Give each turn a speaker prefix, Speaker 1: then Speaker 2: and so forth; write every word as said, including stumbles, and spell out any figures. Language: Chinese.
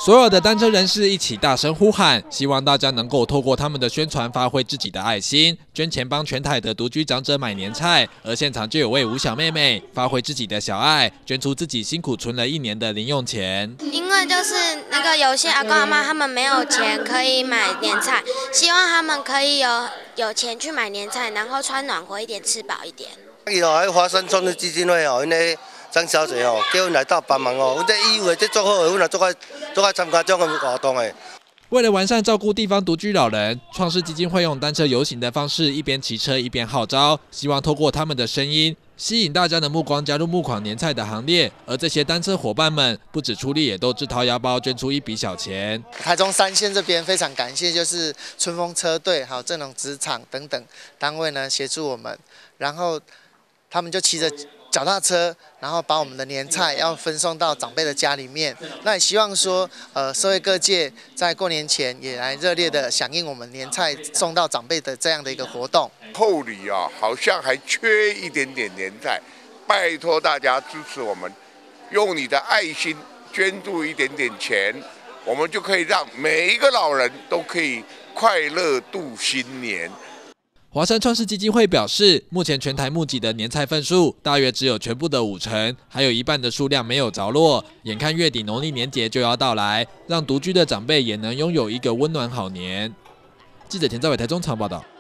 Speaker 1: 所有的单车人士一起大声呼喊，希望大家能够透过他们的宣传，发挥自己的爱心，捐钱帮全台的独居长者买年菜。而现场就有位吴小妹妹发挥自己的小爱，捐出自己辛苦存了一年的零用钱。
Speaker 2: 因为就是那个有些阿公阿妈他们没有钱可以买年菜，希望他们可以有有钱去买年菜，然后穿暖和一点，吃饱一点。
Speaker 3: 伊哦喺华山创的基金会哦，因为张小姐哦叫阮来到帮忙哦，阮这义务的这做好，阮来做个做个参加这种活动的。
Speaker 1: 为了完善照顾地方独居老人，创世基金会用单车游行的方式，一边骑车一边号召，希望透过他们的声音，吸引大家的目光，加入募款年菜的行列。而这些单车伙伴们，不止出力，也都自掏腰包捐出一笔小钱。
Speaker 4: 台中三线这边非常感谢，就是春风车队、还有正隆职场等等单位呢协助我们，然后他们就骑着脚踏车，然后把我们的年菜要分送到长辈的家里面。那也希望说，呃，社会各界在过年前也来热烈的响应我们年菜送到长辈的这样的一个活动。
Speaker 5: 后里啊，好像还缺一点点年菜，拜托大家支持我们，用你的爱心捐助一点点钱，我们就可以让每一个老人都可以快乐度新年。
Speaker 1: 华山创世基金会表示，目前全台募集的年菜份数大约只有全部的五成，还有一半的数量没有着落。眼看月底农历年节就要到来，让独居的长辈也能拥有一个温暖好年。记者田兆伟台中场报道。